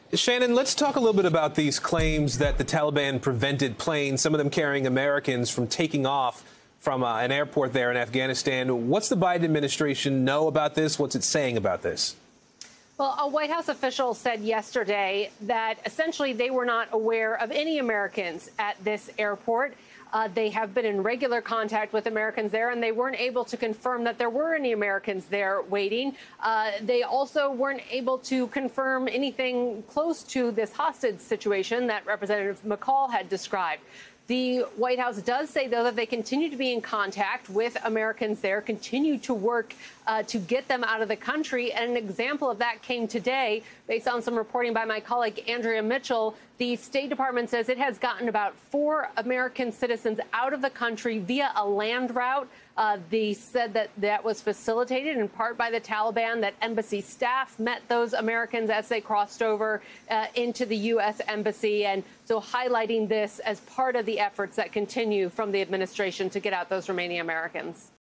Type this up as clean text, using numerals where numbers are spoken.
Shannon, let's talk a little bit about these claims that the Taliban prevented planes, some of them carrying Americans, from taking off from an airport there in Afghanistan. What's the Biden administration know about this? What's it saying about this? Well, a White House official said yesterday that essentially they were not aware of any Americans at this airport. They have been in regular contact with Americans there, and they weren't able to confirm that there were any Americans there waiting. They also weren't able to confirm anything close to this hostage situation that Representative McCall had described. The White House does say, though, that they continue to be in contact with Americans there, continue to work to get them out of the country. And an example of that came today, based on some reporting by my colleague Andrea Mitchell. The State Department says it has gotten about 4 American citizens out of the country via a land route. They said that that was facilitated in part by the Taliban, that embassy staff met those Americans as they crossed over into the U.S. embassy. And so highlighting this as part of the efforts that continue from the administration to get out those remaining Americans.